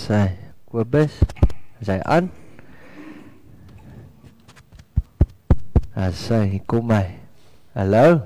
Sy, Kobus, is hy aan? Sy, hier kom hy. Hallo?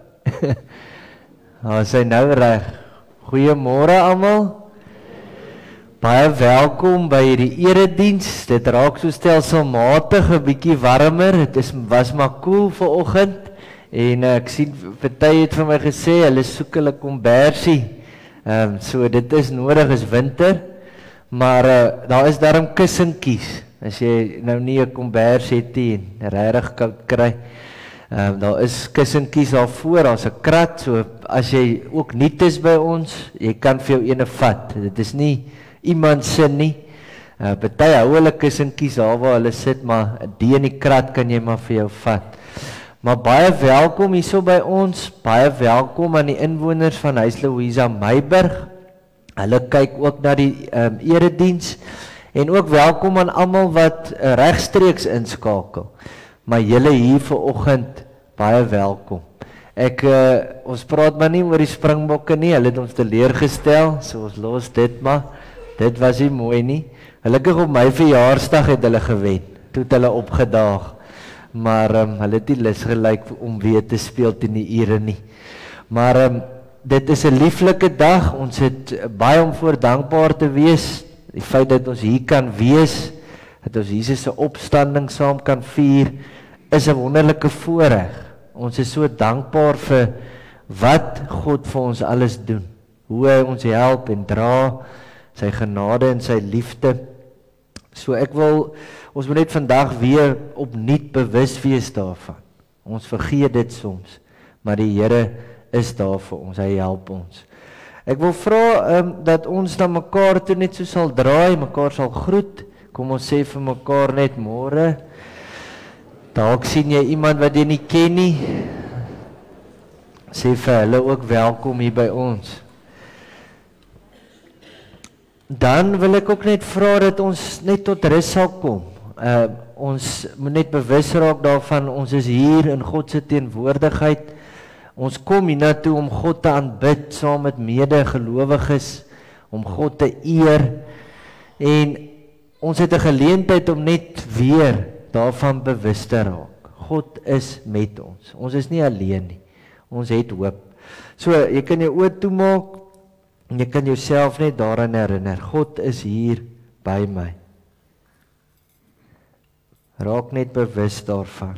Sy nou reg. Goeiemôre almal. Baie welkom by die erediens. Dit raak so stelselmatig 'n bietjie warmer. Dit was maar koel vanoggend en ek sien party het vir my gesê hulle soek hulle kombersie. So dit is nodig is winter. Maar daar is daarom kussentjies. As jy nou nie 'n kombers het nie en regtig koud kry. Daar is kussentjies daarvoor, daar's 'n krat, so as jy ook nuut is by ons, jy kan vir jou eene vat. Dit is nie iemand se nie. Party hou hulle kussentjies daar waar hulle sit, maar die in die krat kan jy maar vir jou vat. Maar baie welkom hierso by ons. Baie welkom aan die inwoners van Huis Louisa Meiburg. Hulle kyk ook na die erediens en ook welkom aan almal wat regstreeks inskakel. Maar julle hier vanoggend baie welkom. Ons praat maar nie oor die Springbokke nie, hulle het ons teleurgestel, so ons los dit maar. Dit was nie mooi nie. Gelukkig op my verjaarsdag het hulle gewen, toe het hulle opgedaag. Maar hulle het nie lus gelyk om weer te speel teen die Ire nie. Maar dit is 'n lieflike dag, ons het baie om voor dankbaar te wees. Die feit dat ons hier kan wees, dat ons Jesus se opstanding saam kan vier, is 'n wonderlike voorreg. Ons is so dankbaar vir wat God vir ons alles doen. Hoe hy ons help en dra, sy genade en sy liefde. So ons moet net vandag weer opnuut bewus wees daarvan. Ons vergeet dit soms, maar die Here is daar vir ons, hy help ons. Ek wil vra dat ons na mekaar toe net so sal draai, mekaar sal groet. Kom ons sê vir mekaar net môre. Dalk sien jy iemand wat jy nie ken nie. Sê vir hulle ook welkom hier by ons. Dan wil ek ook net vra dat ons net tot rus sal kom. Ons moet net bewus raak daarvan, ons is hier in God se teenwoordigheid. Ons kom hiernatoe om God te aanbid saam met medegelowiges, om God te eer. En ons het 'n geleentheid om net weer daarvan bewus te raak. God is met ons. Ons is nie alleen nie. Ons het hoop. So, jy kan jou oë toemaak en jy kan jouself net daaraan herinner. God is hier by my. Raak net bewus daarvan.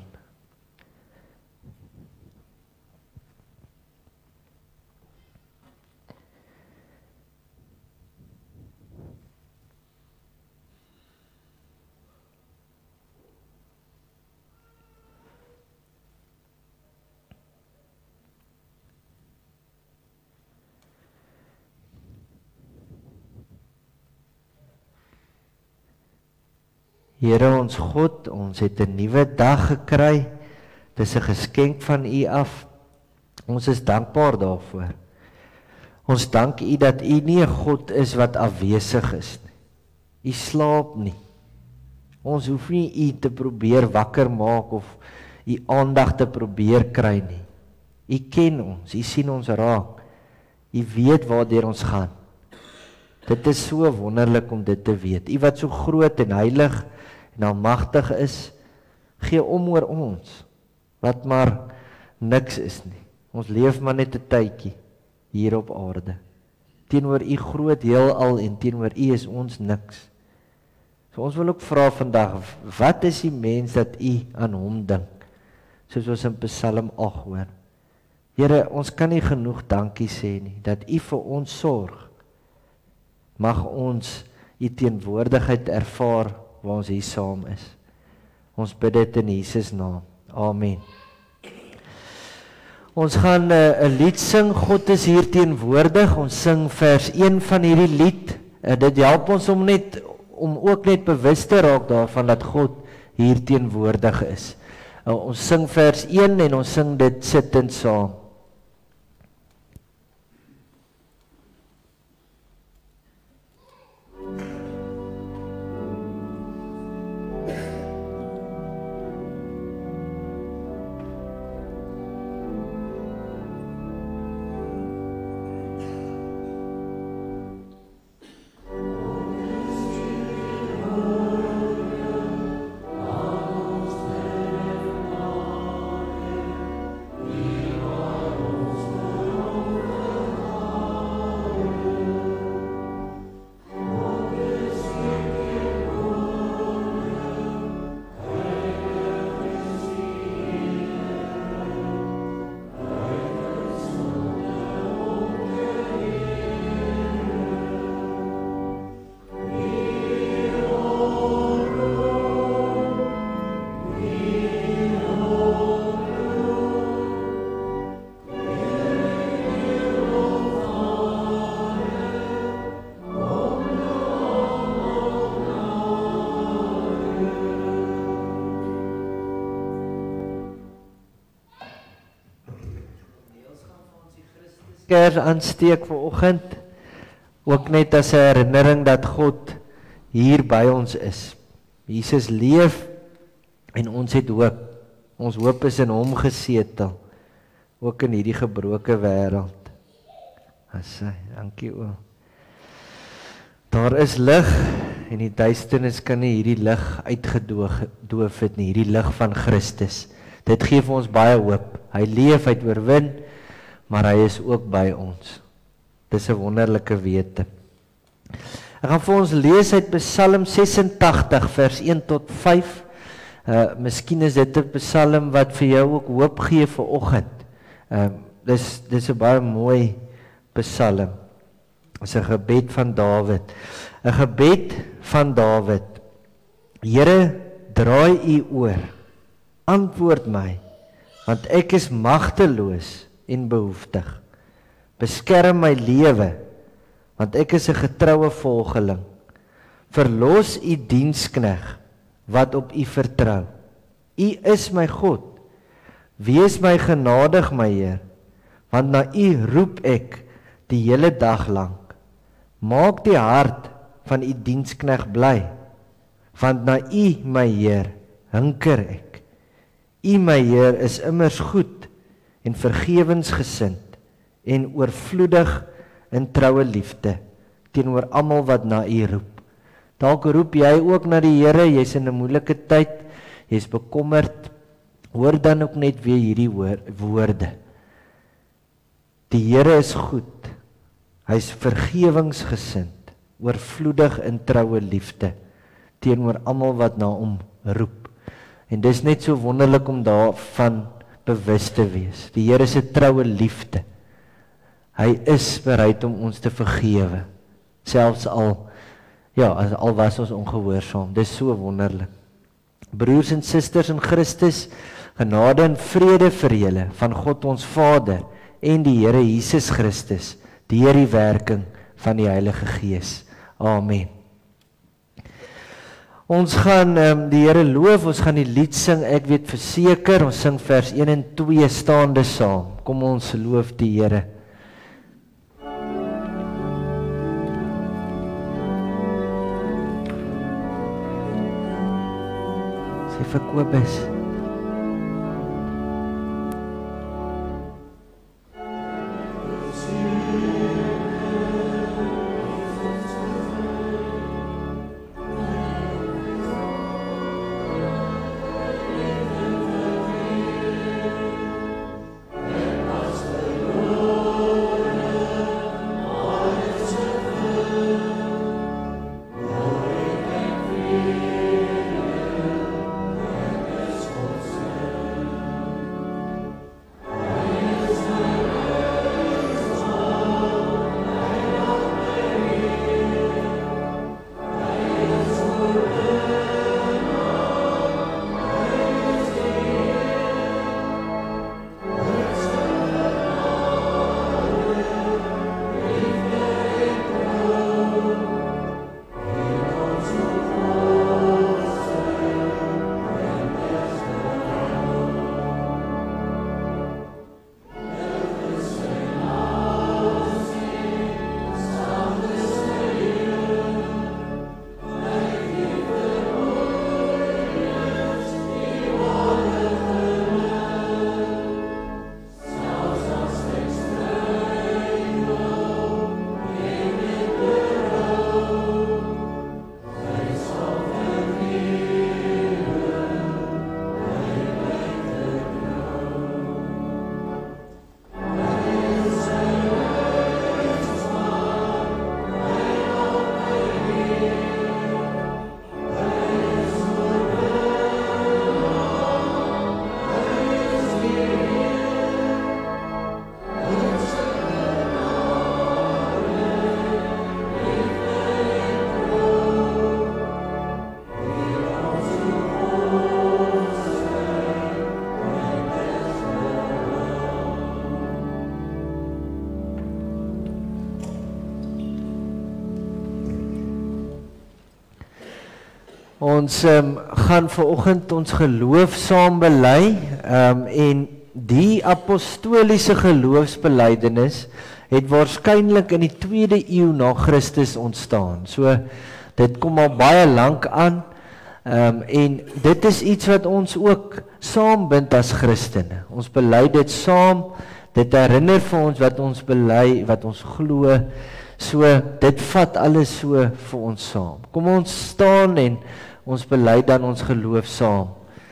Here ons God, ons het 'n nuwe dag gekry. Dis 'n geskenk van U af. Ons is dankbaar daarvoor. Ons dank U dat U nie 'n God is wat afwesig is nie. U slaap nie. Ons hoef nie U te probeer wakker maak of U aandag te probeer kry nie. U ken ons, U sien ons raak. U weet waardeur ons gaan. Dit is so wonderlik om dit te weet. U wat so groot en heilig en almagtig is, gee om oor ons, wat maar niks is nie. Ons leef maar net 'n tydjie hier op aarde. Teenoor U groot heelal en teenoor U is ons niks. So ons wil ook vra vandag, wat is die mens dat U aan hom dink? Soos ons in Psalm 8 hoor. Here, ons kan nie genoeg dankie sê nie, dat U vir ons sorg. Mag ons U teenwoordigheid ervaar waar ons hier saam is. Ons bid dit in Jesus naam. Amen. Ons gaan 'n lied sing, God is hier teenwoordig. Ons sing vers 1 van hierdie lied. Dit help ons om ook net bewus te raak daarvan dat God hier teenwoordig is. Ons sing vers 1 en ons sing dit sittend saam. Oh, kers aansteek vanoggend. Ook net as 'n herinnering dat God hier by ons is. Jesus leef en ons het hoop. Ons hoop is in hom gesetel. Ook in hierdie gebroke wêreld. Asai, dankie oom. Daar is lig en die duisternis kan nie hierdie lig uitgedoof het nie, hierdie lig van Christus. Dit gee vir ons baie hoop. Hy leef, hy het oorwin, maar hy is ook by ons. Dis 'n wonderlike wete. Ek gaan vir ons lees uit Psalm 86 vers 1 tot 5. Miskien is dit 'n psalm wat vir jou ook hoop gee vir oggend. Dis 'n baie mooi psalm. Dis 'n gebed van Dawid. 'n Gebed van Dawid. Here, draai u oor. Antwoord my, want ek is magteloos en behoeftig. Beskerm my lewe, want ek is 'n getroue volgeling. Verlos u dienskneg wat op u vertrou. U is my God. Wees my genadig, my Heer, want na u roep ek die hele dag lank. Maak die hart van u dienskneg bly, want na u, my Heer, hinker ek. U, my Heer, is immers goed en vergewensgesind en oorvloedig in troue liefde teenoor almal wat na u roep. Dalk roep jy ook na die Here, jy's in 'n moeilike tyd, jy's bekommerd, hoor dan ook net weer hierdie woorde. Die Here is goed, hy's vergewingsgesind, oorvloedig in troue liefde teenoor almal wat na hom roep. En dis net so wonderlik om daarvan bewus te wees. Die Here se troue liefde. Hy is bereid om ons te vergewe, selfs al was ons ongehoorsaam. Dis so wonderlik. Broers en susters in Christus, genade en vrede vir julle van God ons Vader en die Here Jesus Christus, deur die werking van die Heilige Gees. Amen. Ons gaan die Here loof, ons gaan die lied sing, ek weet verseker, ons sing vers 1 en 2 staande saam. Kom ons loof die Here. Sy vir Kobus. Ons gaan vanoggend ons geloof saam bely en die apostoliese geloofsbelijdenis het waarskynlik in die 2de eeu na Christus ontstaan. So, dit kom al baie lank aan, en dit is iets wat ons ook saambind as Christene. Ons bely dit saam, dit herinner vir ons wat ons bely, wat ons glo, so dit vat alles so vir ons saam. Kom ons staan en ons bely dan ons geloof saam.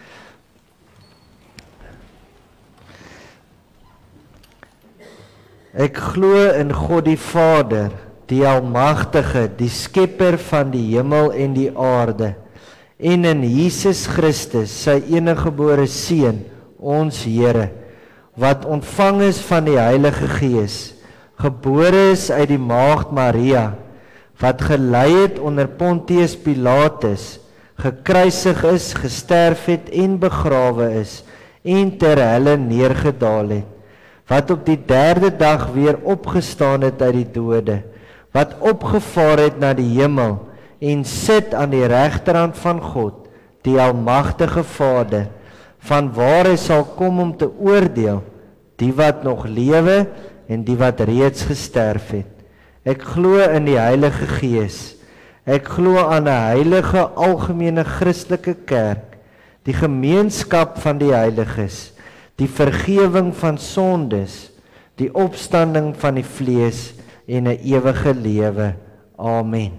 Ek glo in God die Vader, die Almagtige, die Skepper van die hemel en die aarde, en in Jesus Christus, sy eniggebore Seun, ons Here, wat ontvang is van die Heilige Gees, gebore is uit die maagd Maria, wat gelei het onder Pontius Pilatus, gekruisig is, gesterf het en begrawe is, en ter helle neergedaal het, wat op die 3de dag weer opgestaan het uit die dode, wat opgevaar het na die hemel, en sit aan die regterhand van God, die Almagtige Vader, van waar hy sal kom om te oordeel, die wat nog lewe, en die wat reeds gesterf het. Ek glo in die Heilige Gees, ek glo aan 'n heilige algemene Christelike kerk, die gemeenskap van die heiliges, die vergewing van sondes, die opstanding van die vlees en 'n ewige lewe. Amen.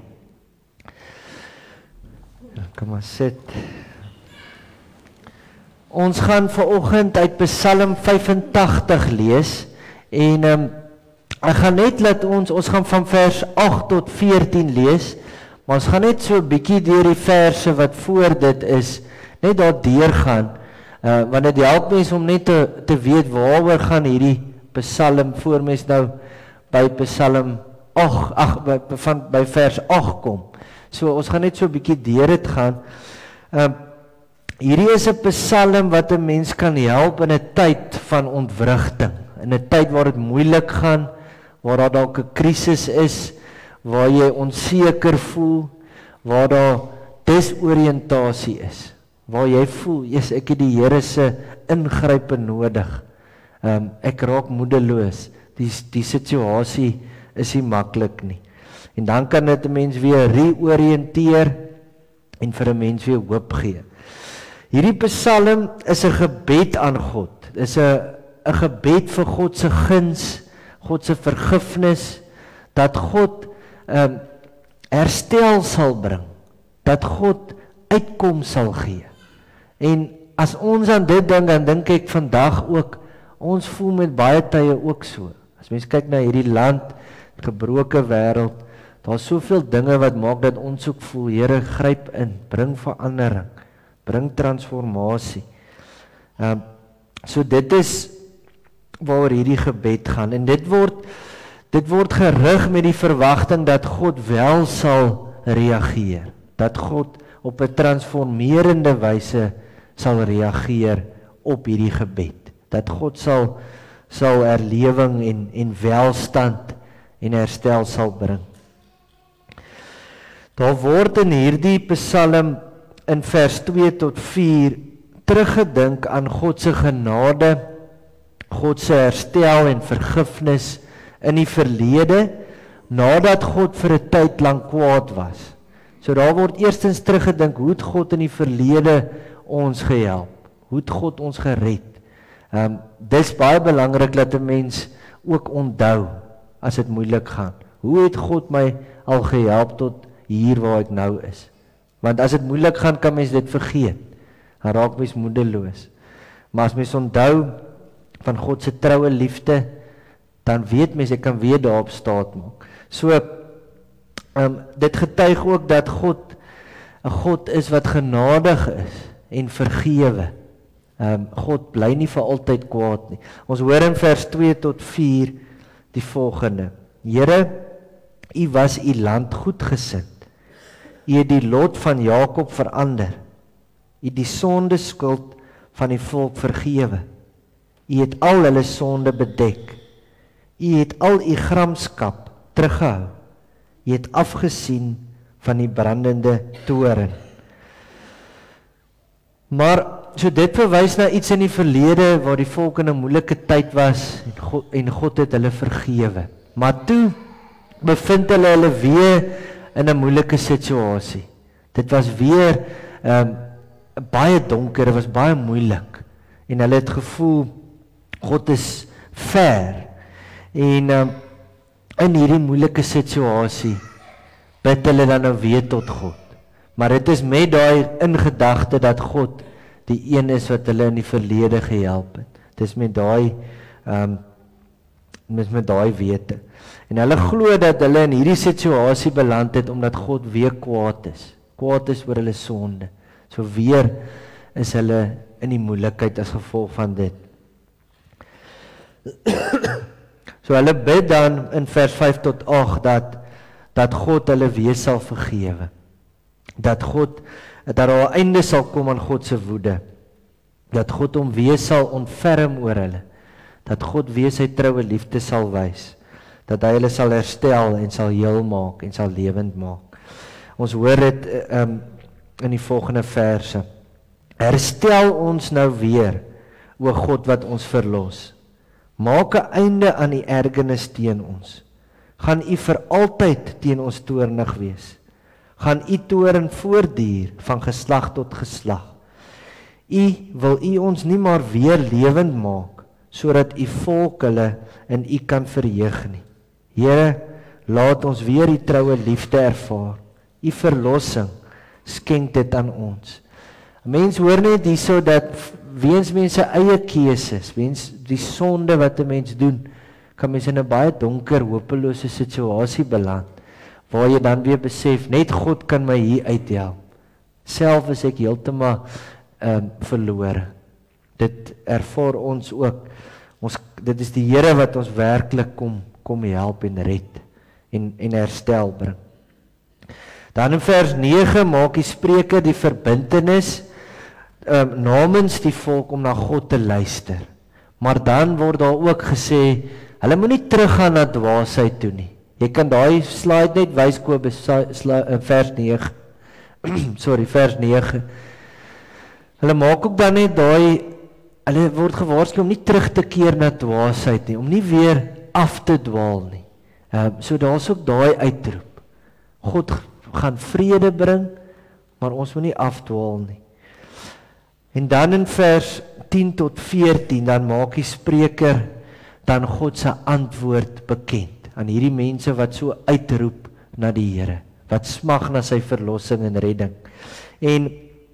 Kom maar sit. Ons gaan vanoggend uit Psalm 85 lees en ek gaan net laat ons gaan van vers 8 tot 14 lees, maar ons gaan net so 'n bietjie deur die verse wat voor dit is, net daar deurgaan. Want dit help mens om net te weet waaroor gaan hierdie Psalm voor mens nou by Psalm 8, by vers 8 kom. So ons gaan net so 'n bietjie deur dit gaan. Hierdie is 'n Psalm wat 'n mens kan help in 'n tyd van ontwrigting, in 'n tyd waar dit moeilik gaan, waar daar dalk 'n krisis is, waar jy onseker voel, waar daar desoriëntasie is, waar jy voel, ek het die Here se ingrype nodig. Ek raak moedeloos. Die situasie is nie maklik nie. En dan kan dit 'n mens weer reoriënteer en vir 'n mens weer hoop gee. Hierdie Psalm is 'n gebed aan God. Is 'n gebed vir God se guns, God se vergifnis, dat God herstel sal bring, dat God uitkom sal gee. En as ons aan dit dink, dan dink ek vandag ook, ons voel met baie tye ook so. As mens kyk na hierdie land, gebroke wêreld, daar's soveel dinge wat maak dat ons ook voel, Here, gryp in, bring verandering, bring transformasie. So dit is waar hierdie gebed gaan, en dit word gerig met die verwagting dat God wel sal reageer, dat God op 'n transformerende wyse sal reageer op hierdie gebed, dat God sal herlewing en welstand en herstel sal bring. Daar word in hierdie Psalm in vers 2 tot 4 teruggedink aan God se genade, God se herstel en vergifnis in die verlede, nadat God vir 'n tyd lank kwaad was. So daar word eerstens teruggedink, hoe het God in die verlede ons gehelp? Hoe het God ons gered? Dis baie belangrik dat 'n mens ook onthou as dit moeilik gaan. Hoe het God my al gehelp tot hier waar ek nou is? Want as dit moeilik gaan, kan mens dit vergeet. Dan raak mens moedeloos. Maar as mens onthou van God se troue liefde, dan weet mens, ek kan weer daarop staat maak. So, dit getuig ook dat God 'n God is wat genadig is en vergewe. God bly nie vir altyd kwaad nie. Ons hoor in vers 2 tot 4 die volgende: Here, U was U land goedgesind. U het die lot van Jakob verander. U het die sonde skuld van die volk vergewe. U het al hulle sonde bedek. U het al U gramskap teruggehou. U het afgesien van die brandende toren. Maar so dit verwys na iets in die verlede waar die volk in 'n moeilike tyd was en God het hulle vergewe. Maar toe bevind hulle weer in 'n moeilike situasie. Dit was weer baie donker, dit was baie moeilik. En hulle het gevoel God is ver. En in hierdie moeilike situasie bid hulle dan nou weer tot God. Maar dit is met daai in gedagte dat God die een is wat hulle in die verlede gehelp het. Dis met daai met daai wete. En hulle glo dat hulle in hierdie situasie beland het omdat God weer kwaad is. Kwaad is oor hulle sonde. So weer is hulle in die moeilikheid as gevolg van dit. So hulle bid dan in vers 5 tot 8 dat God hulle weer sal vergewe. Dat daar 'n einde sal kom aan God se woede. Dat God hom weer sal ontferm oor hulle. Dat God weer sy troue liefde sal wys. Dat hy hulle sal herstel en sal heel maak en sal lewend maak. Ons hoor dit in die volgende verse. Herstel ons nou weer, o God wat ons verlos. Maak 'n einde aan die ergernis teen ons. Gaan u vir altyd teen ons toornig wees. Gaan u toorn voortduur van geslag tot geslag. Wil u ons nie maar weer lewend maak, sodat u volk hulle in u kan verheug nie. Here, laat ons weer die troue liefde ervaar. U verlossing, skenk dit aan ons. Mens hoor net hierso dat weens mense eie keuses, weens die sonde wat 'n mens doen, kan mens in 'n baie donker, hopelose situasie beland, waar jy dan weer besef, net God kan my hier uithelp. Self is ek heeltemal verlore. Dit ervaar ons ook. Dit is die Here wat ons werklik kom help en red en herstel bring. Dan in vers 9 maak die spreker die verbintenis namens die volk om na God te luister. Maar dan word daar ook gesê, hulle moet nie teruggaan na dwaasheid toe nie. Jy kan daai slide net wys Kobus vers 9. Sorry, vers 9. Hulle maak ook dan net hulle word gewaarsku om nie terug te keer na dwaasheid nie, om nie weer af te dwaal nie. So daar's ook daai uitroep. God gaan vrede bring, maar ons moet nie afdwaal nie. En dan in vers 10 tot 14, dan maak die spreker dan God se antwoord bekend aan hierdie mense wat so uitroep na die Here, wat smag na sy verlossing en redding. En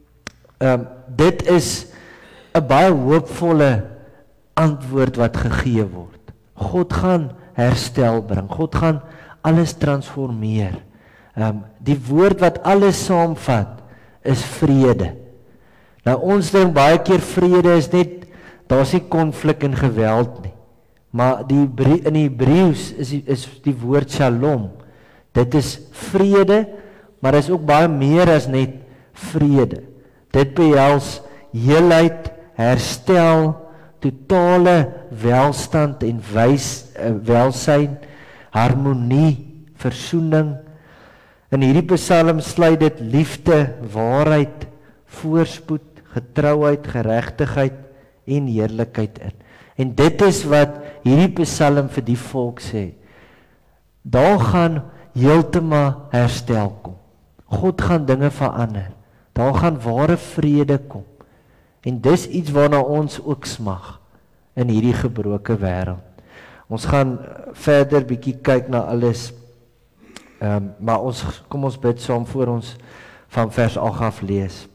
dit is 'n baie hoopvolle antwoord wat gegee word. God gaan herstel bring. God gaan alles transformeer. Die woord wat alles saamvat is vrede. Nou ons dink baie keer vrede is net, daar's nie konflik en geweld nie. Maar in Hebreëus is die woord shalom. Dit is vrede, maar is ook baie meer as net vrede. Dit behels heelheid, herstel, totale welstand en welsyn, harmonie, versoening. In hierdie Psalm sluit dit liefde, waarheid, voorspoed, getrouheid, geregtigheid en heerlikheid in. En dit is wat hierdie Psalm vir die volk sê. Daar gaan heeltemal herstel kom. God gaan dinge verander. Daar gaan ware vrede kom. En dis iets waarna ons ook smag in hierdie gebroke wêreld. Ons gaan verder bietjie kyk na alles. Maar kom ons bid saam voor ons van vers 8 af lees.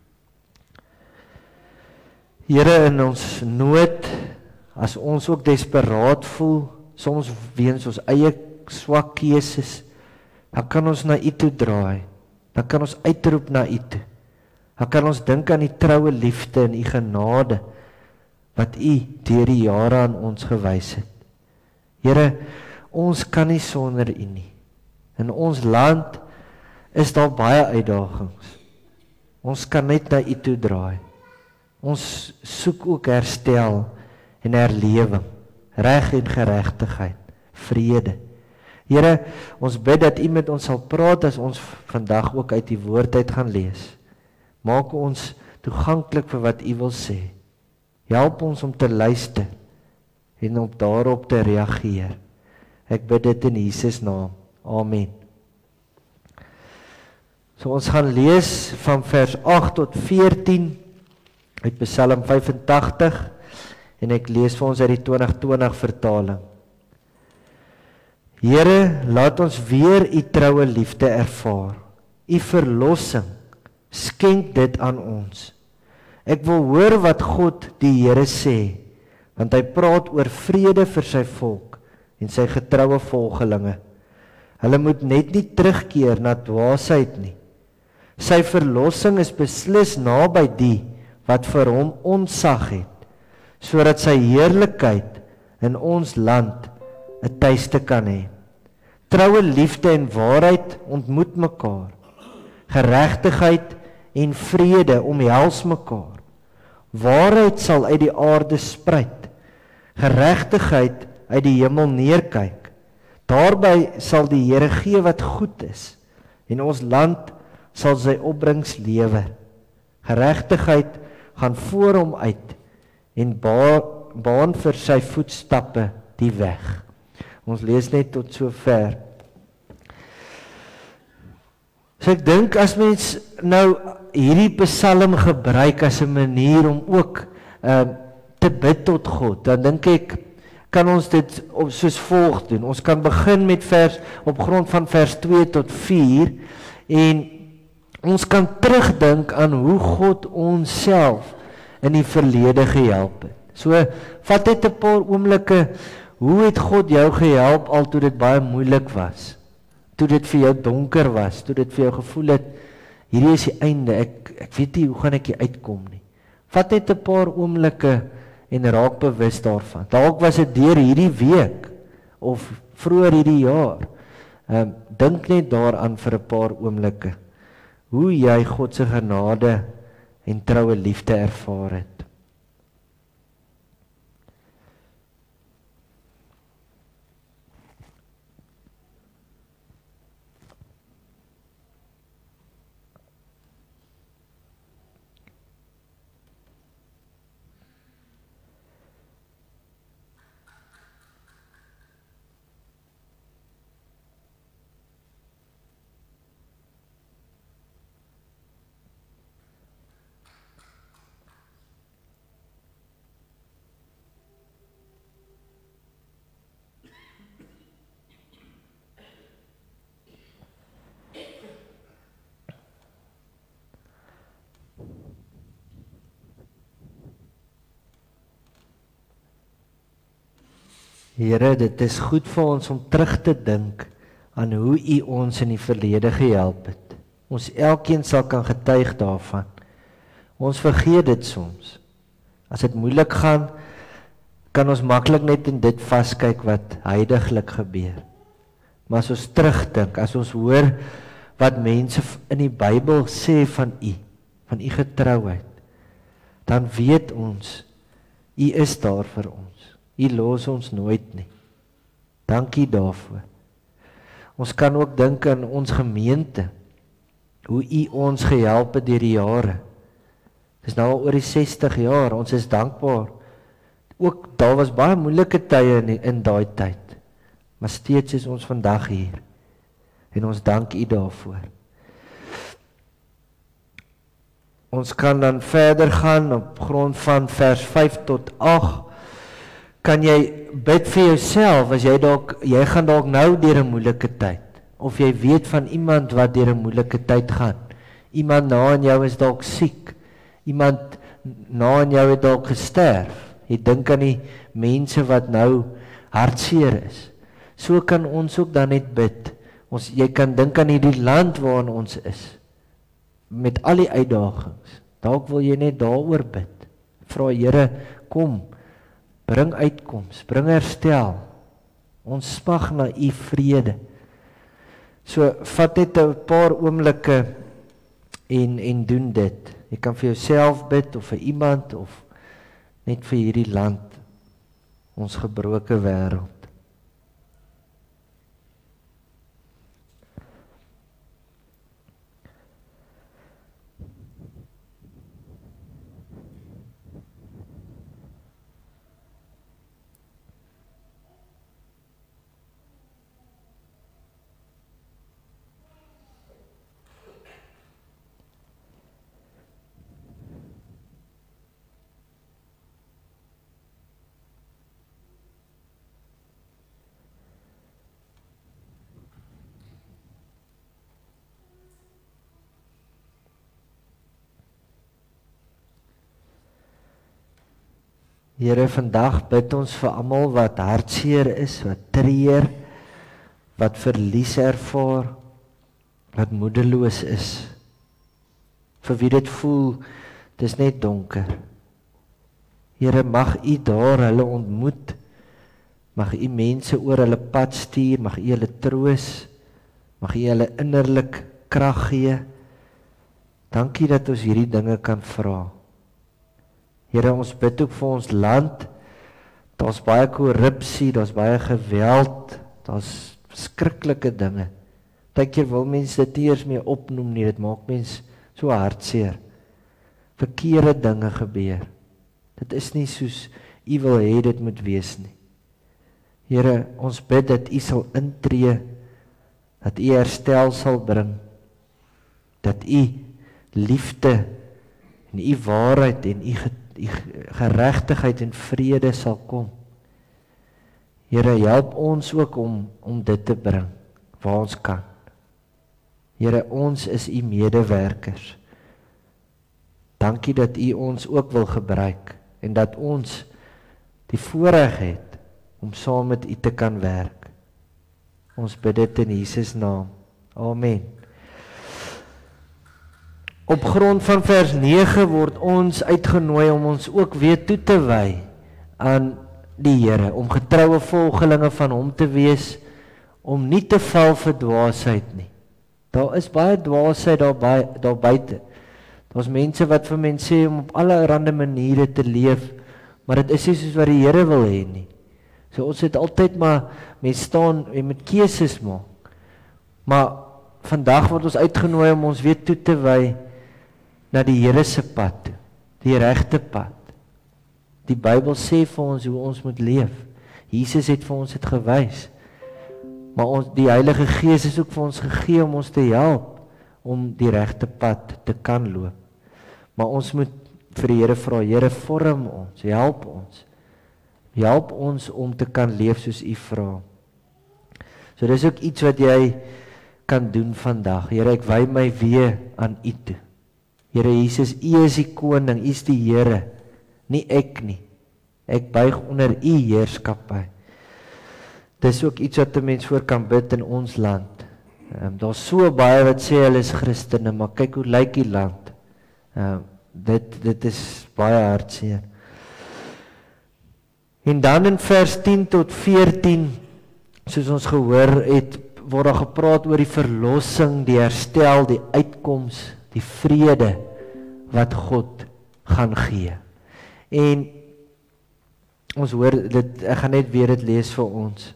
Here, in ons nood, as ons ook desperaat voel, soms weens ons eie swak keuses, dan kan ons na U toe draai. Dan kan ons uitroep na U toe. Dan kan ons dink aan die troue liefde en U genade wat U deur die jare aan ons gewys het. Here, ons kan nie sonder U nie. In ons land is daar baie uitdagings. Ons kan net na U toe draai. Ons soek ook herstel en herlewing, reg en geregtigheid, vrede. Here, ons bid dat U met ons sal praat as ons vandag ook uit die woord uit gaan lees. Maak ons toeganklik vir wat U wil sê. Help ons om te luister en om daarop te reageer. Ek bid dit in Jesus naam. Amen. So ons gaan lees van vers 8 tot 14 uit Psalm 85 en ek lees vir ons uit die 2020 vertaling. Here, laat ons weer U troue liefde ervaar. U verlossing, skenk dit aan ons. Ek wil hoor wat God die Here sê, want hy praat oor vrede vir sy volk en sy getroue volgelinge. Hulle moet net nie terugkeer na dwaasheid nie. Sy verlossing is beslis naby die wat vir hom ontzag het, sodat sy heerlikheid in ons land 'n tuiste kan hê. Troue liefde en waarheid ontmoet mekaar. Geregtigheid en vrede omhels mekaar. Waarheid sal uit die aarde spruit. Geregtigheid uit die hemel neerkyk. Daarby sal die Here gee wat goed is en ons land sal sy opbrengs lewer. Geregtigheid gaan voor hom uit en baan vir sy voetstappe die weg. Ons lees net tot so ver. So ek dink as mens nou hierdie Psalm gebruik as 'n manier om ook te bid tot God, dan dink ek kan ons dit soos volg doen. Ons kan begin met op grond van vers 2 tot 4 en ons kan terugdink aan hoe God ons self in die verlede gehelp het. So vat net 'n paar oomblikke. Hoe het God jou gehelp al toe dit baie moeilik was? Toe dit vir jou donker was, toe dit vir jou gevoel het hierdie is die einde, ek weet nie hoe gaan ek hier uitkom nie. Vat net 'n paar oomblikke en raak bewus daarvan. Dalk was dit deur hierdie week of vroeër hierdie jaar. Dink net daaraan vir 'n paar oomblikke. Hoe jy God se genade en troue liefde ervaar het. Here, dit is goed vir ons om terug te dink aan hoe U ons in die verlede gehelp het. Ons elkeen sal kan getuig daarvan. Ons vergeet dit soms. As dit moeilik gaan, kan ons maklik net in dit vaskyk wat heidaglik gebeur. Maar as ons terugdink, as ons hoor wat mense in die Bybel sê van U getrouheid, dan weet ons, U is daar vir ons. U los ons nooit nie. Dankie daarvoor. Ons kan ook dink aan ons gemeente, hoe U ons gehelp het deur die jare. Dit is nou al oor die 60 jaar, ons is dankbaar. Ook daar was baie moeilike tye in daai tyd, maar steeds is ons vandag hier. En ons dank U daarvoor. Ons kan dan verder gaan op grond van vers 5 tot 8. Kan jy bid vir jouself as jy gaan dalk nou deur 'n moeilike tyd, of jy weet van iemand wat deur 'n moeilike tyd gaan. Iemand na aan jou is dalk siek. Iemand na aan jou het dalk gesterf. Jy dink aan die mense wat nou hartseer is. So kan ons ook dan net bid. Jy kan dink aan hierdie land waarin ons is, met al die uitdagings. Dalk wil jy net daaroor bid. Vra Here, kom, bring uitkoms, bring herstel. Ons smag na U vrede. So vat net 'n paar oomblikke en doen dit. Jy kan vir jouself bid of vir iemand of net vir hierdie land, ons gebroke wêreld. Here, vandag bid ons vir almal wat hartseer is, wat treur, wat verlies ervaar, wat moedeloos is. Vir wie dit voel, dit is net donker. Here, mag U daar hulle ontmoet, mag U mense oor hulle pad stuur, mag U hulle troos, mag U hulle innerlik krag gee. Dankie dat ons hierdie dinge kan vra. Here, ons bid ook vir ons land. Daar's baie korrupsie, daar's baie geweld, daar's verskriklike dinge. Partykeer wil mense dit nie eers meer opnoem nie, dit maak mens so hartseer. Verkeerde dinge gebeur. Dit is nie soos U wil hê dit moet wees nie. Here, ons bid dat U sal intree, dat U herstel sal bring, dat U liefde en U waarheid en U geregtigheid en vrede sal kom. Here, help ons ook om dit te bring waar ons kan. Here, ons is U medewerkers. Dankie dat U ons ook wil gebruik en dat ons die voorreg het om saam met U te kan werk. Ons bid dit in Jesus naam. Amen. Op grond van vers 9 word ons uitgenooi om ons ook weer toe te wy aan die Here, om getroue volgelinge van Hom te wees, om nie te val vir dwaasheid nie. Daar is baie dwaasheid daar buite. Daar's mense wat vir mense sê om op allerlei maniere te leef, maar dit is nie soos wat die Here wil hê nie. So ons het altyd maar met staan en met keuses maak. Maar vandag word ons uitgenooi om ons weer toe te wy na die Here se pad, die regte pad. Die Bybel sê vir ons hoe ons moet leef. Jesus het vir ons dit gewys. Maar die Heilige Gees is ook vir ons gegee om ons te help om die regte pad te kan loop. Maar ons moet vir die Here vra, Here, vorm ons, help ons. Help ons om te kan leef soos U vra. So dis ook iets wat jy kan doen vandag. Here, ek wy my weer aan U toe. Here Jesus, U is die koning, U is die Here, nie ek nie. Ek buig onder U heerskappy. Dis ook iets wat 'n mens voor kan bid in ons land. Daar's so baie wat sê hulle is Christene, maar kyk hoe lyk die land. Dit is baie hartseer. En dan in vers 10 tot 14, soos ons gehoor het, word daar gepraat oor die verlossing, die herstel, die uitkoms, die vrede wat God gaan gee. En ons hoor dit, ek gaan net weer dit lees vir ons.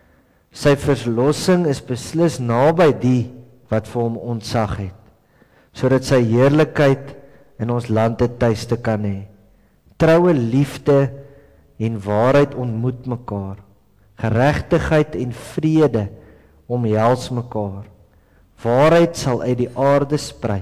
Sy verlossing is beslis naby die wat vir hom ontzag het, sodat sy heerlikheid in ons land 'n tuiste kan hê. Troue liefde en waarheid ontmoet mekaar. Geregtigheid en vrede omhels mekaar. Waarheid sal uit die aarde spruit.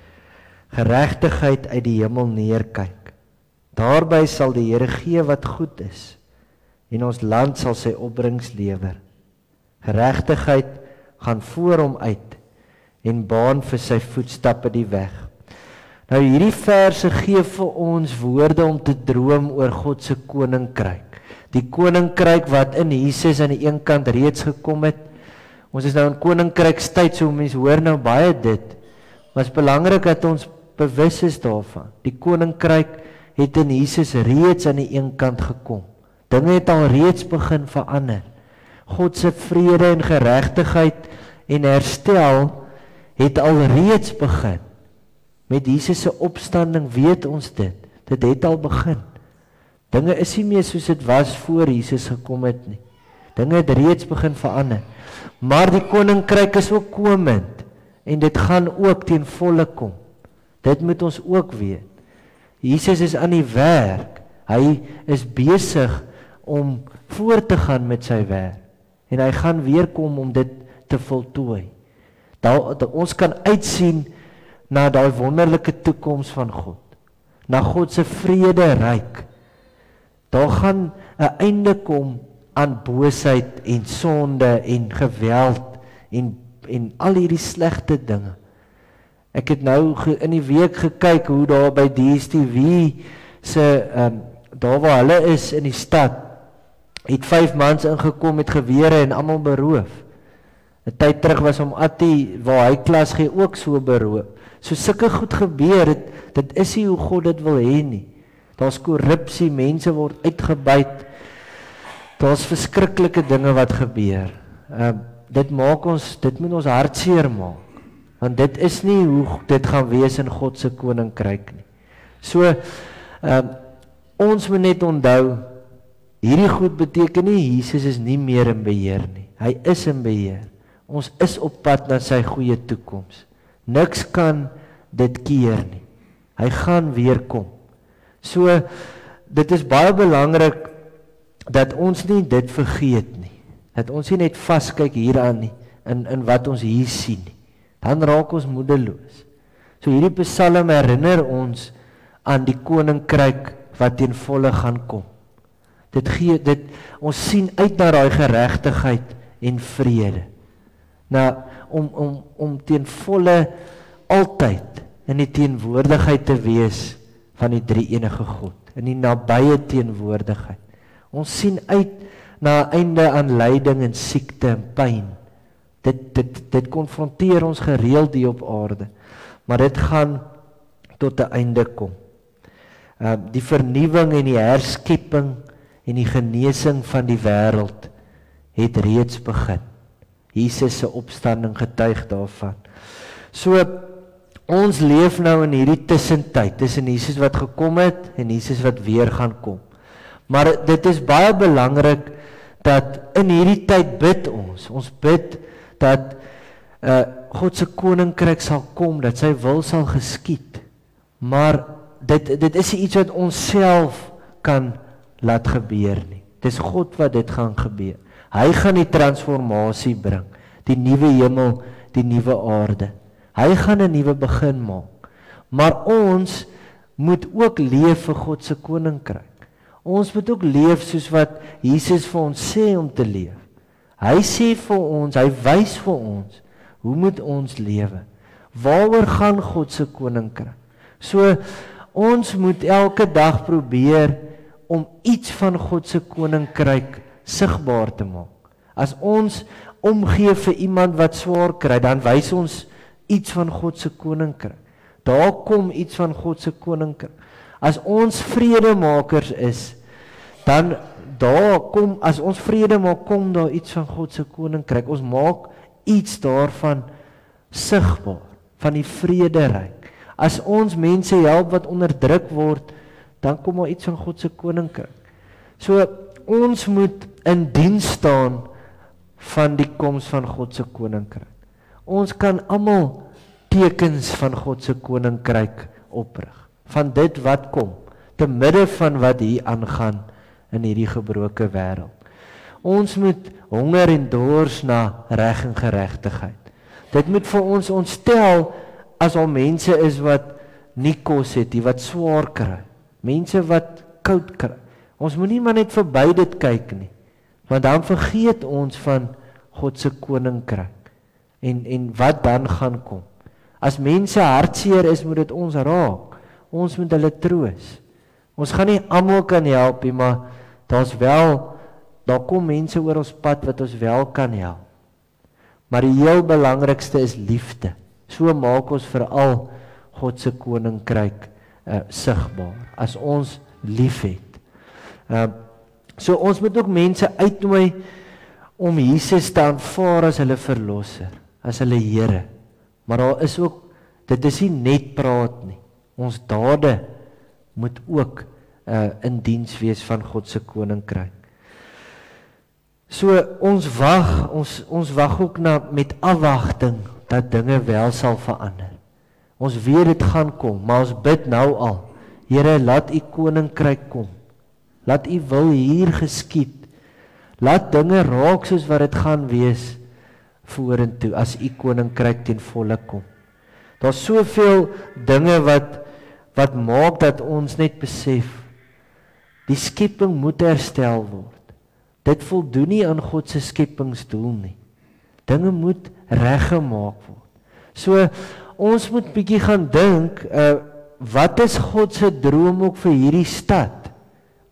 Geregtigheid uit die hemel neerkyk. Daarby sal die Here gee wat goed is, en ons land sal sy opbrengs lewer. Geregtigheid gaan voor hom uit en baan vir sy voetstappe die weg. Nou hierdie verse gee vir ons woorde om te droom oor God se koninkryk. Die koninkryk wat in Jesus aan die een kant reeds gekom het. Ons is nou in koninkrykstyd, so mense hoor nou baie dit. Maar is belangrik dat ons bewus is daarvan. Die koninkryk het in Jesus reeds aan die een kant gekom. Dinge het al reeds begin verander. God se vrede en geregtigheid en herstel het al reeds begin. Met Jesus se opstanding weet ons dit. Dit het al begin. Dinge is nie meer soos dit was voor Jesus gekom het nie. Dinge het reeds begin verander. Maar die koninkryk is ook komend en dit gaan ook ten volle kom. Dit moet ons ook weet. Jesus is aan die werk. Hy is besig om voort te gaan met sy werk. En hy gaan weer kom om dit te voltooi. Ons kan uitsien na daai wonderlike toekoms van God. Na God se vrede ryk. Daar gaan 'n einde kom aan boosheid en sonde en geweld en al hierdie slegte dinge. Ek het nou in die week gekyk hoe daar by DStv se daar waar hulle is in die stad, het 5 mans ingekom met gewere en almal beroof. 'n Tyd terug was Attie, waar hy klas gee, ook so beroof. So sulke goed gebeur, dit is nie hoe God dit wil hê nie. Daar's korrupsie, mense word uitgebuit, daar's verskriklike dinge wat gebeur. Dit moet ons hartseer maak, want dit is nie hoe dit gaan wees in God se koninkryk nie. So, ons moet net onthou, hierdie goed beteken nie, Jesus is nie meer in beheer nie. Hy is in beheer. Ons is op pad na sy goeie toekoms. Niks kan dit keer nie. Hy gaan weer kom. So, dit is baie belangrik, dat ons nie dit vergeet nie. Dat ons nie net vaskyk hieraan nie, in wat ons hier sien nie. Dan raak ons moedeloos. So hierdie Psalm herinner ons aan die koninkryk wat ten volle gaan kom. Ons sien uit na daai geregtigheid en vrede. Om ten volle altyd in die teenwoordigheid te wees van die drie-enige God, in die nabye teenwoordigheid. Ons sien uit na 'n einde aan lyding en siekte en pyn. Dit konfronteer ons gereeld hier op aarde, maar dit gaan tot 'n einde kom. Die vernuwing en die herskepping en die genesing van die wêreld het reeds begin. Jesus se opstanding getuig daarvan. So, ons leef nou in hierdie tussentyd, tussen Jesus wat gekom het en Jesus wat weer gaan kom. Maar dit is baie belangrik dat in hierdie tyd bid ons bid dat God se koninkryk sal kom, dat sy wil sal geskied. Maar dit is iets wat ons self kan laat gebeur nie. Dit is God wat dit gaan gebeur. Hy gaan die transformasie bring, die nuwe hemel, die nuwe aarde. Hy gaan 'n nuwe begin maak. Maar ons moet ook leef vir God se koninkryk. Ons moet ook leef soos wat Jesus vir ons sê om te leef. Hy sê vir ons, hy wys vir ons, hoe moet ons lewe? Waaroor gaan God se koninkryk? So, ons moet elke dag probeer om iets van God se koninkryk sigbaar te maak. As ons omgee vir iemand wat swaar kry, dan wys ons iets van God se koninkryk. Daar kom iets van God se koninkryk. As ons vredemakers is, dan as ons vrede maak, kom daar iets van God se koninkryk. Ons maak iets daarvan sigbaar, van die vrederyk. As ons mense help wat onderdruk word, dan kom daar iets van God se koninkryk. So, ons moet in diens staan van die koms van God se koninkryk. Ons kan almal tekens van God se koninkryk oprig, van dit wat kom, te midde van wat hier aangaan in hierdie gebroke wêreld. Ons moet honger en dors na reg en geregtigheid. Dit moet vir ons ontstel as al mense is wat nie kos het nie, wat swaar kry, mense wat koud kry. Ons moet nie maar net verby dit kyk nie, want dan vergeet ons van God se koninkryk en wat dan gaan kom. As mense hartseer is, moet dit ons raak. Ons moet hulle troos. Ons gaan nie almal kan help nie, maar daar kom mense oor ons pad wat ons wel kan help. Maar die heel belangrikste is liefde. So maak ons veral God se koninkryk sigbaar, as ons lief het. So ons moet ook mense uitnooi om Jesus te aanvaar as hulle verlosser, as hulle Here. Maar daar is ook, dit is nie net praat nie. Ons dade moet ook in diens wees van God se koninkryk. So ons wag ook met afwagting dat dinge wel sal verander. Ons weet dit gaan kom, maar ons bid nou al. Here, laat u koninkryk kom. Laat u wil hier geskied. Laat dinge raak soos wat dit gaan wees vorentoe as u koninkryk ten volle kom. Daar's soveel dinge wat maak dat ons net besef, die skepping moet herstel word. Dit voldoen nie aan God se skepingsdoel nie. Dinge moet reggemaak word. So, ons moet bietjie gaan dink, wat is God se droom ook vir hierdie stad?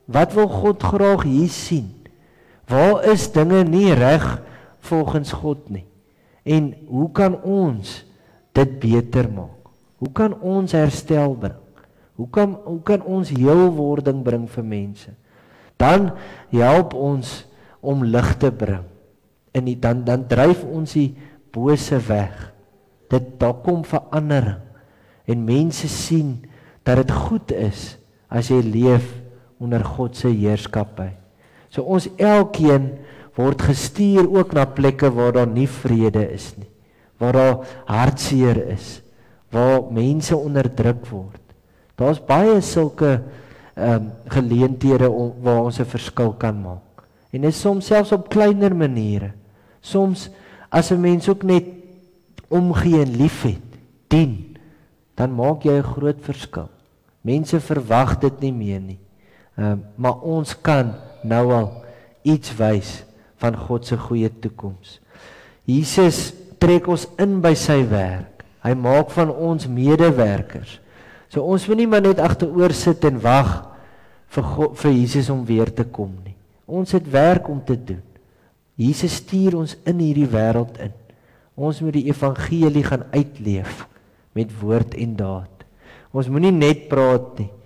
Wat wil God graag hier sien? Waar is dinge nie reg volgens God nie? En hoe kan ons dit beter maak? Hoe kan ons herstel bring? Hoe kan ons heelwording bring vir mense? Dan help ons om lig te bring. En dan dryf ons die bose weg. Daar kom verandering. En mense sien dat dit goed is as jy leef onder God se heerskappy. So ons elkeen word gestuur ook na plekke waar daar nie vrede is nie, waar daar hartseer is, waar mense onderdruk word. Daar's baie sulke geleenthede waar ons 'n verskil kan maak. En dit is soms selfs op kleiner maniere. Soms as 'n mens ook net omgee en liefhet, dien, dan maak jy 'n groot verskil. Mense verwag dit nie meer nie. Maar ons kan nou al iets wys van God se goeie toekoms. Jesus trek ons in by sy werk. Hy maak van ons medewerkers. So ons moet nie maar net agteroor sit en wag vir Jesus om weer te kom nie. Ons het werk om te doen. Jesus stuur ons in hierdie wêreld in. Ons moet die evangelie gaan uitleef met woord en daad. Ons moenie net praat nie.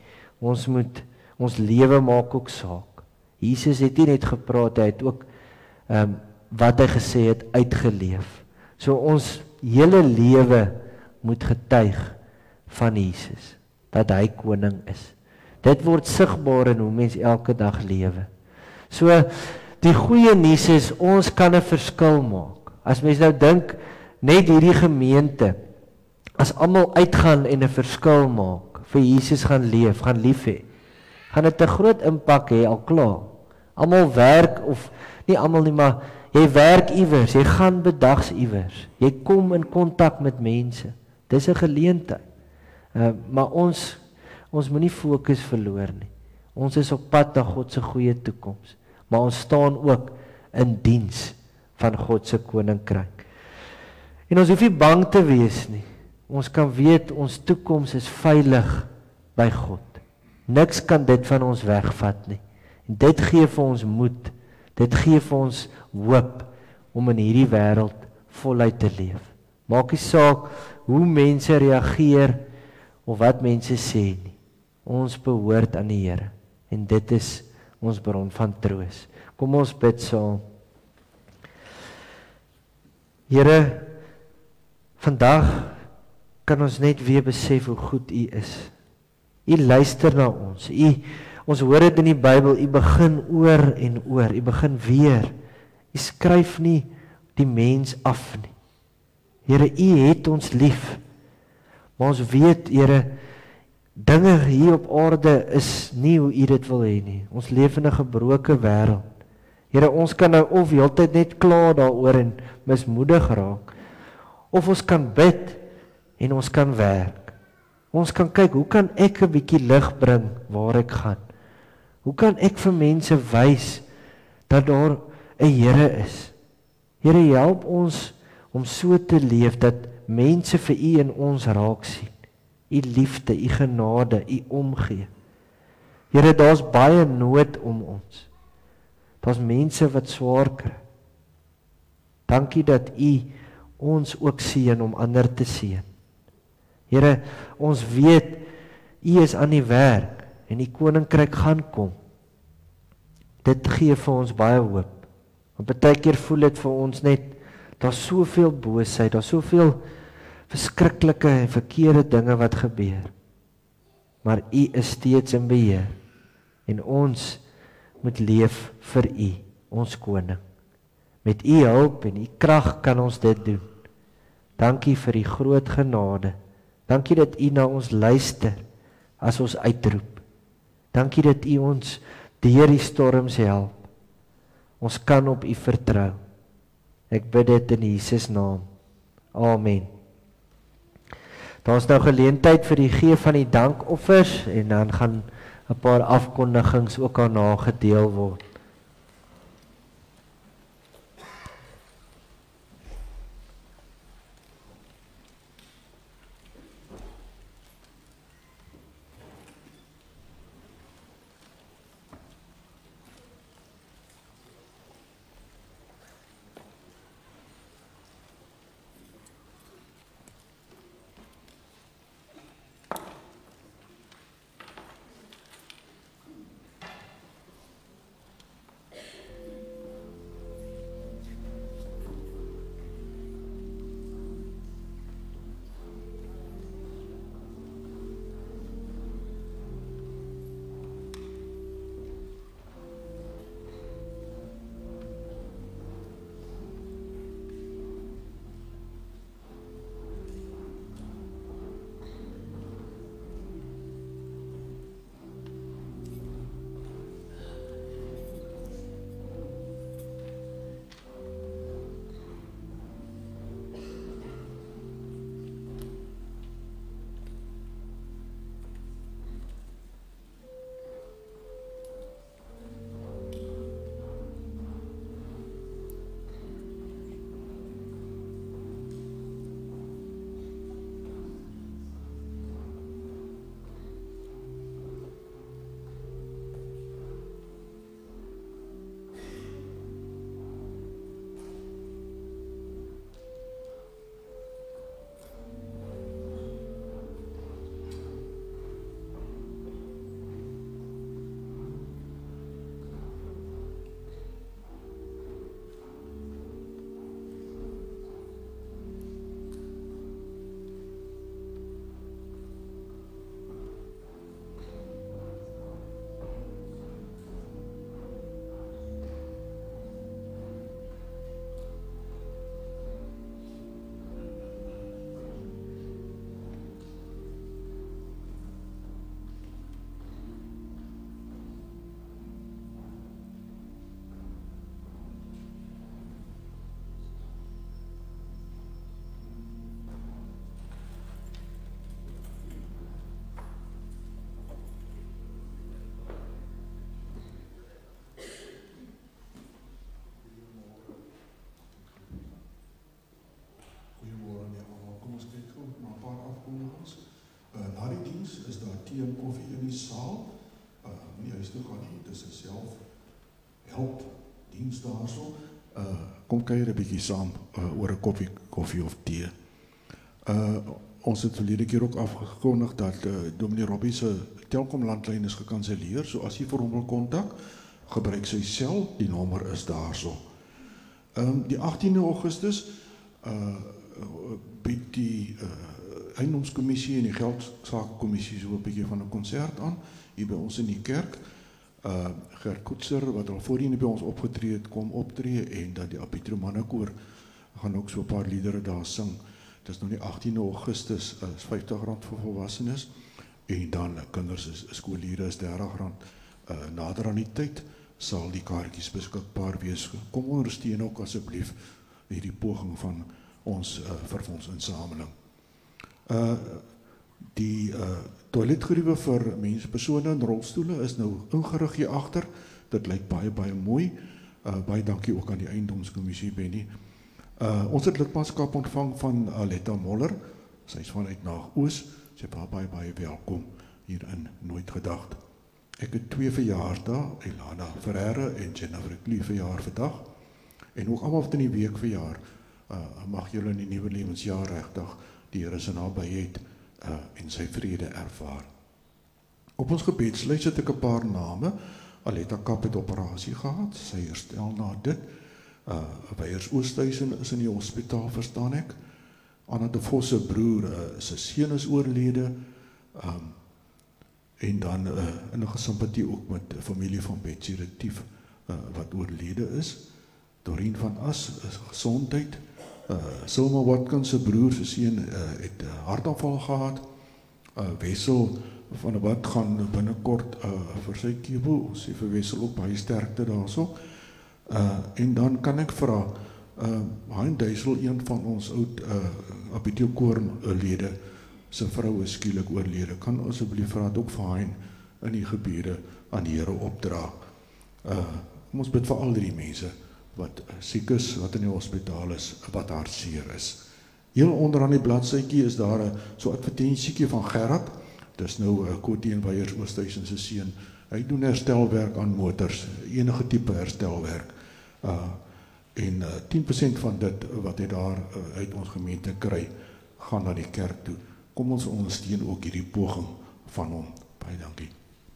Ons lewe maak ook saak. Jesus het nie net gepraat, hy het ook wat hy gesê het uitgeleef. So ons hele lewe moet getuig van Jesus, dat hy koning is. Dit word sigbaar in hoe mens elke dag lewe. So die goeie nuus is ons kan 'n verskil maak. As mens nou dink net hierdie gemeente, as almal uitgaan en 'n verskil maak, vir Jesus gaan leef, gaan lief hê, gaan dit 'n groot impak hê al klaar. Almal werk of nie almal nie, maar jy werk iewers, jy gaan bedags iewers. Jy kom in kontak met mense. Dis 'n geleentheid. Maar ons moenie fokus verloor nie. Ons is op pad na God se goeie toekoms, maar ons staan ook in diens van God se koninkryk. En ons hoef nie bang te wees nie. Ons kan weet ons toekoms is veilig by God. Niks kan dit van ons wegvat nie. En dit gee vir ons moed. Dit gee vir ons hoop om in hierdie wêreld voluit te leef. Maak nie saak hoe mense reageer of wat mense sê nie. Ons behoort aan die Here en dit is ons bron van troos. Kom ons bid saam. Here, vandag kan ons net weer besef hoe goed U is. U luister na ons. Ons hoor dit in die Bybel, U begin oor en oor. U begin weer. U skryf nie die mens af nie. Here, U het ons lief. Maar ons weet, Here, dinge hier op aarde is nie hoe U dit wil hê nie. Ons leef in 'n gebroke wêreld. Here, ons kan nou of heeltyd net kla daaroor en mismoedig raak, of ons kan bid en ons kan werk. Ons kan kyk, hoe kan ek 'n bietjie lig bring waar ek gaan? Hoe kan ek vir mense wys dat daar 'n Here is? Here, help ons om so te leef dat mense vir U in ons raak sien. U liefde, U genade, U omgee. Here, daar's baie nood om ons. Daar's mense wat swaar kry. Dankie dat U ons ook seën om ander te seën. Here, ons weet U is aan die werk en die koninkryk gaan kom. Dit gee vir ons baie hoop. Want baie keer voel dit vir ons net, daar's soveel boosheid, daar's soveel verskriklike en verkeerde dinge wat gebeur. Maar U is steeds in beheer en ons moet leef vir U, ons koning. Met U hulp en U krag kan ons dit doen. Dankie vir die groot genade. Dankie dat U na ons luister as ons uitroep. Dankie dat U ons deur die storms help. Ons kan op U vertrou. Ek bid dit in Jesus naam. Amen. Daar's nou geleentheid vir die gee van die dankoffers en dan gaan 'n paar afkondigings ook daarna gedeel word. is 'n selfhelp diens daarso. Kom kuier 'n bietjie saam oor 'n koffie of tee. Ons het verlede keer ook afgekondig dat Dominee Robbie se Telkom landlyn is gekanselleer, so as jy vir hom wil kontak, gebruik sy sel, die nommer is daarso. Die 18de Augustus bied die Eiendomskommissie en die Geldsakekommissie so 'n bietjie van 'n konsert aan hier by ons in die kerk. Gert Koetser, wat al voorheen by ons opgetree het, kom optree en dat die Apitro Mannekoor gaan ook so 'n paar liedere daar sing. Dit is nou die 18de Augustus, is R50 vir volwassenes en dan kinders skoolliere is R30. Nader aan die tyd sal die kaartjies beskikbaar wees. Kom ondersteun ook asseblief hierdie poging van ons verfondsinsameling. Die toiletgeriewe vir persone in rolstoele is nou ingerig hier agter. Dit lyk baie mooi. Baie dankie ook aan die Eiendomskommissie, Benny. Ons het lidmaatskap ontvang van Aletta Moller. Sy is vanuit Nagoos. Sy is baie welkom hier in Nooit Gedagte. Ek het 2 verjaarsdae, Elana Ferreira en Jennifer Klee verjaar vandag. En ook almal wat in die week verjaar, mag julle in die nuwe lewensjaar regtig die Here se nabyheid en sy vrede ervaar. Op ons gebedslys het ek 'n paar name. Aletta Kap het operasie gehad, sy herstel na dit. Weyers Oosthuizen is in die hospitaal, verstaan ek. Anna de Vos se broer, sy seun is oorlede. En dan innige simpatie ook met die familie van Betsy Retief wat oorlede is. Dorien van As is gesondheid. Silma Watkins se broer se seun het hartaanval gehad. Wessel van der Walt gaan binnekort vir sy kebo, ons sê vir Wessel ook baie sterkte daarso. En dan kan ek vra, Hein Duisel, een van ons oud Apitio koorlede, sy vrou is skielik oorlede, kan asseblief vir ook vir Hein in die gebede aan die Here opdra. Ons bid vir al die mense wat siek is, wat in die hospitaal is, wat hartseer is. Heel onderaan die bladsytjie is daar 'n so advertensiekie van Gerard. Dis nou Kotie en Weyers Oosthuizen se seun. Hy doen herstelwerk aan motors, enige tipe herstelwerk. En 10% van dit wat hy daar uit ons gemeente kry, gaan na die kerk toe. Kom ons ondersteun ook hierdie poging van hom. Baie dankie.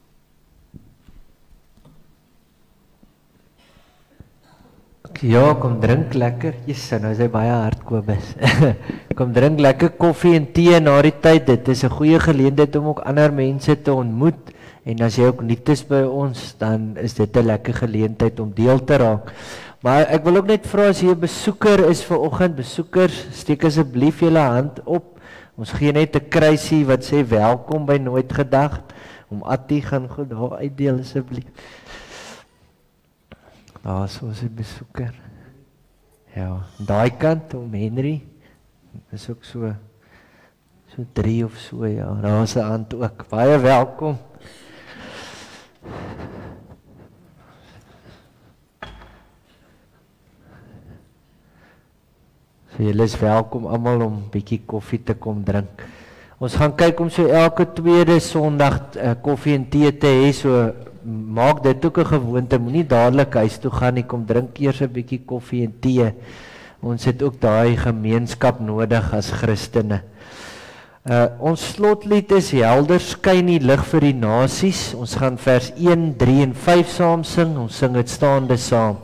Ja, kom drink lekker. Jesus, nou is hy baie hard, Kobus. Kom drink lekker koffie en tee na die tyd. Dit is 'n goeie geleentheid om ook ander mense te ontmoet. En as jy ook nuut is by ons, dan is dit 'n lekker geleentheid om deel te raak. Maar ek wil ook net vra as jy 'n besoeker is vanoggend, besoekers, steek asseblief julle hand op. Ons gee net 'n kruisie wat sê welkom by Nooit Gedagte. Om Attie gaan goed daar uitdeel asseblief. Daar is ons besoeker. Ja, daai kant om Henry. Is ook so 3 of so, ja. Daar is 'n hand ook. Baie welkom. So julle is welkom almal om 'n bietjie koffie te kom drink. Ons gaan kyk om so elke tweede Sondag koffie en tee te hê, so maak dit ook 'n gewoonte, moenie dadelik huis toe gaan nie, kom drink eers 'n bietjie koffie en tee. Ons het ook daai gemeenskap nodig as Christene. Ons slotlied is Helder skyn die lig vir die nasies. Ons gaan vers 1, 3 en 5 saam sing. Ons sing dit staande saam.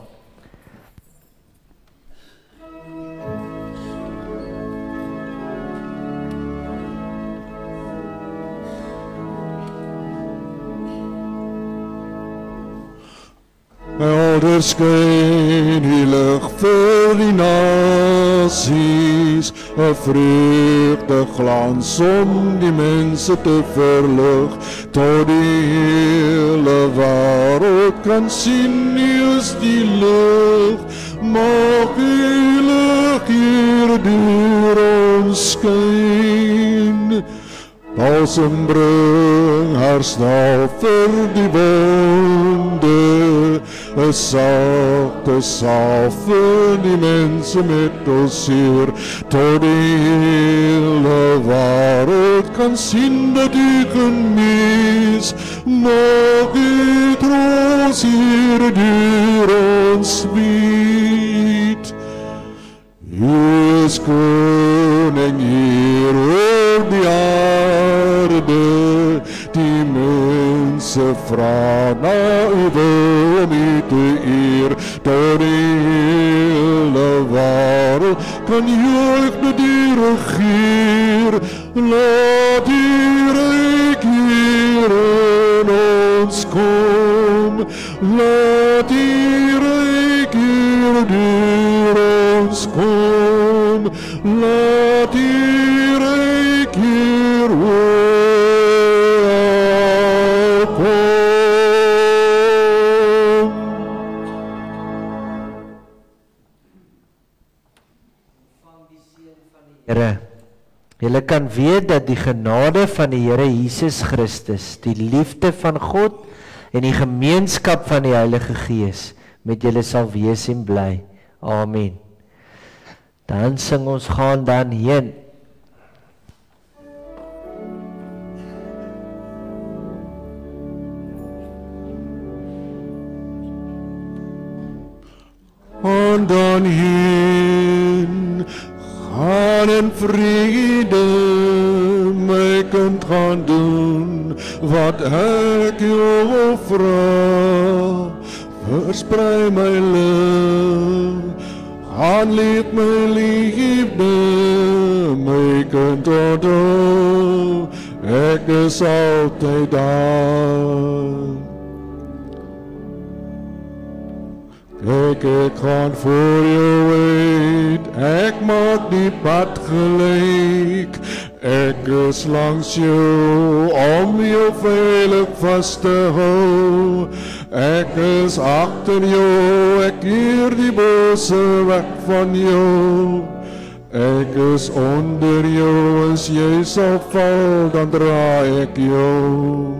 Helder skyn die lig vir die nasies, 'n vreugdeglans om die mense te verlig, tot die hele wêreld kan sien, U is die lig, mag U lig hier deur ons skyn. Balsem bring herstel vir die wonde, 'n sagte salf vir die mense met ons seer, tot die hele wêreld kan sien dat U genees. Mag U troos hier deur ons bied. U is koning hier op die aarde, die mense vra na U wil om U te eer, tot die hele wêreld kan juig dat U regeer. Laat U ryk hier in ons kom, laat U ryk hier deur ons kom, laat U ryk hier kom. Here, julle kan weet dat die genade van die Here Jesus Christus, die liefde van God en die gemeenskap van die Heilige Gees met julle sal wees en bly. Amen. Dan sing ons gaan dan heen. Gaan dan heen, gaan in vrede, my kind gaan doen wat ek jou vra. Versprei my lig, gaan leef my liefde, my kind onthou, ek is altyd daar. Kyk, ek gaan voor jou uit, ek maak die pad gelyk, ek is langs jou om jou veilig vast te hou. Ek is agter jou, ek keer die bose weg van jou. Ek is onder jou, as jy sal val, dan dra ek jou.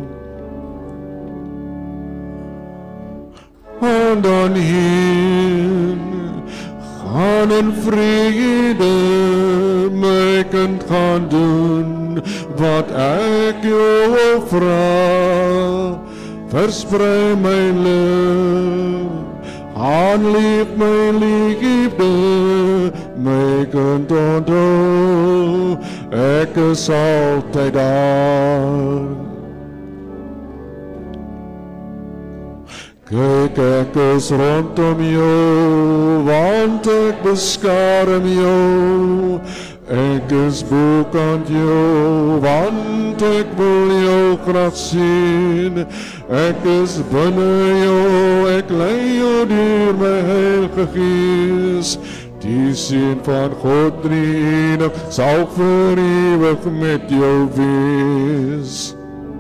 Gaan dan heen, gaan in vrede, my kind gaan doen wat ek jou vra. Versprei my lig, gaan leef my liefde, my kind onthou, ek is altyd daar. Kyk, ek is rondom jou, want ek beskerm jou. Ek is bokant jou, want ek wil jou graag sien. Ek is binne jou, ek lei jou deur my Heilige Gees. Die Seun van God drie-enig sal vir ewig met jou wees.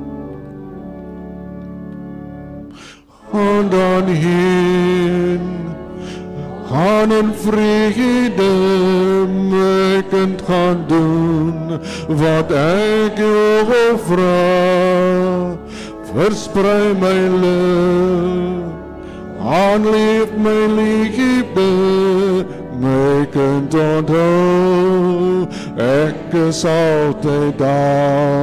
Gaan dan heen, gaan in vrede, my kind gaan doen wat ek jou vra. Versprei my lig, gaan leef my liefde, my kind onthou, ek is altyd daar.